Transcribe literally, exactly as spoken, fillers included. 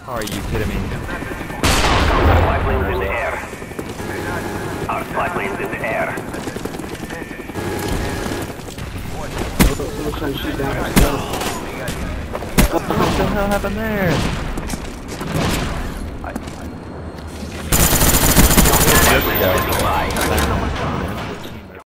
Are you kidding me? Spy planes in the air. Our spy planes in the air. Someone's trying to shoot down our What the hell happened there? This guy.